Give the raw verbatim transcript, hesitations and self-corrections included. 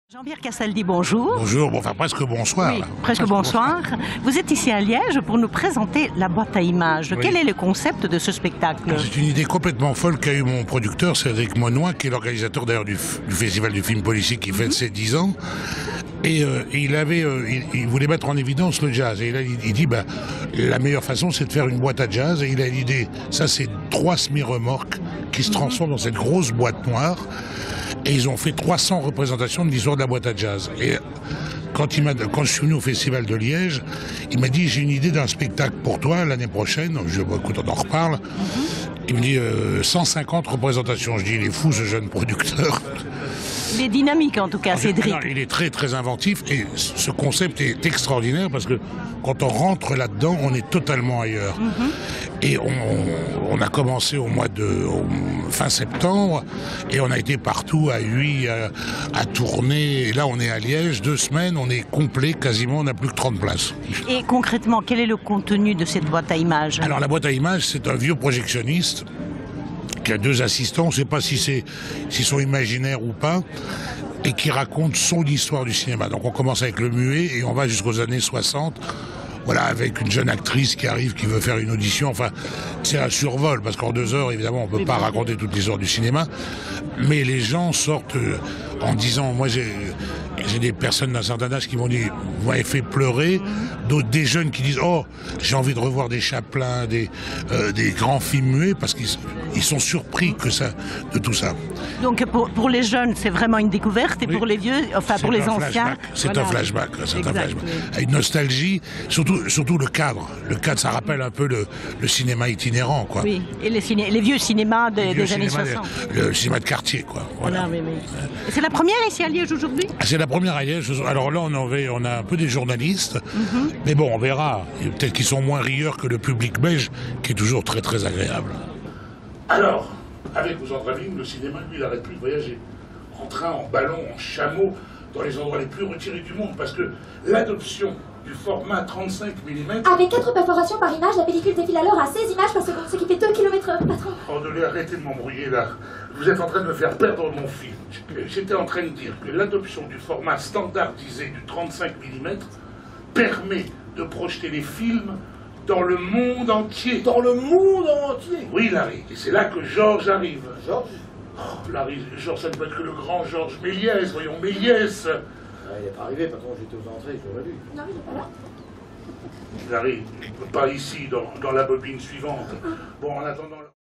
Jean-Pierre Castaldi, bonjour. Bonjour, bon, enfin presque bonsoir. Oui, là. presque, presque bonsoir. bonsoir. Vous êtes ici à Liège pour nous présenter la boîte à images. Oui. Quel est le concept de ce spectacle? C'est une idée complètement folle qu'a eu mon producteur, Cédric Monnoy, qui est l'organisateur d'ailleurs du, du Festival du film policier qui fête mm-hmm. ses dix ans. Et, euh, et il avait, euh, il, il voulait mettre en évidence le jazz. Et là, il, il dit, bah, la meilleure façon, c'est de faire une boîte à jazz. Et il a l'idée, ça c'est trois semi-remorques qui se transforment dans cette grosse boîte noire. Et ils ont fait trois cents représentations de l'histoire de la boîte à jazz. Et quand, il m'a, quand je suis venu au Festival de Liège, il m'a dit, j'ai une idée d'un spectacle pour toi l'année prochaine. Je dis, écoute, on en reparle. Mm-hmm. Il me dit, euh, cent cinquante représentations. Je dis, il est fou ce jeune producteur. Il est dynamique en tout cas, Cédric. Non, il est très très inventif et ce concept est extraordinaire parce que quand on rentre là-dedans, on est totalement ailleurs. Mm-hmm. Et on, on a commencé au mois de au fin septembre et on a été partout à Huy, à, à tourner. Et là, on est à Liège, deux semaines, on est complet quasiment, on n'a plus que trente places. Et concrètement, quel est le contenu de cette boîte à images? Alors la boîte à images, c'est un vieux projectionniste qui a deux assistants, on ne sait pas si c'est s'ils sont imaginaires ou pas, et qui raconte son histoire du cinéma. Donc on commence avec le muet et on va jusqu'aux années soixante. Voilà, avec une jeune actrice qui arrive, qui veut faire une audition. Enfin, c'est un survol, parce qu'en deux heures, évidemment, on ne peut pas raconter toute l'histoire du cinéma. Mais les gens sortent en disant, moi j'ai, j'ai des personnes d'un certain âge qui m'ont dit, vous m'avez fait pleurer. D'autres, des jeunes qui disent, oh, j'ai envie de revoir des Chaplin, des, euh, des grands films muets, parce qu'ils ils sont surpris que ça, de tout ça. Donc pour, pour les jeunes, c'est vraiment une découverte, et oui. pour les vieux, enfin pour les anciens... C'est voilà. un flashback, c'est un flashback. Oui. Une nostalgie, surtout, surtout le cadre. Le cadre, ça rappelle un peu le, le cinéma itinérant, quoi. Oui, et les, ciné, les vieux cinémas de, les vieux des années soixante. Le, le cinéma de quartier, quoi. Voilà. Voilà, oui, oui. C'est la première ici à Liège aujourd'hui? C'est la première à Liège. Alors là, on, avait, on a un peu des journalistes, mm-hmm. mais bon, on verra. Peut-être qu'ils sont moins rieurs que le public belge, qui est toujours très, très agréable. Alors, avec vos entrevues, le cinéma, lui, il n'arrête plus de voyager. En train, en ballon, en chameau, dans les endroits les plus retirés du monde, parce que l'adoption du format trente-cinq millimètres... Avec quatre perforations par image, la pellicule défile alors à seize images par seconde, ce qui fait deux kilomètres heure, patron. Ordonnez, arrêtez de m'embrouiller là. Vous êtes en train de me faire perdre mon fil. J'étais en train de dire que l'adoption du format standardisé du trente-cinq millimètres permet de projeter les films dans le monde entier. Dans le monde entier? Oui, Larry. Et c'est là que Georges arrive. Georges? Oh, Larry, Georges, ça ne peut être que le grand Georges Méliès. Voyons, Méliès. Ah, il n'est pas arrivé, patron, j'étais aux entrées, je l'aurais vu. Non, il n'est pas là. Larry, pas ici, dans, dans la bobine suivante. Bon, en attendant...